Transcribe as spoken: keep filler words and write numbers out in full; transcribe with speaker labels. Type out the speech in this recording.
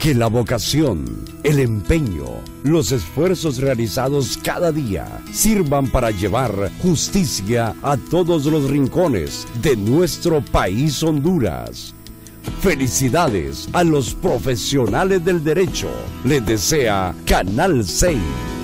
Speaker 1: Que la vocación, el empeño, los esfuerzos realizados cada día sirvan para llevar justicia a todos los rincones de nuestro país Honduras. Felicidades a los profesionales del derecho. Les desea Canal seis.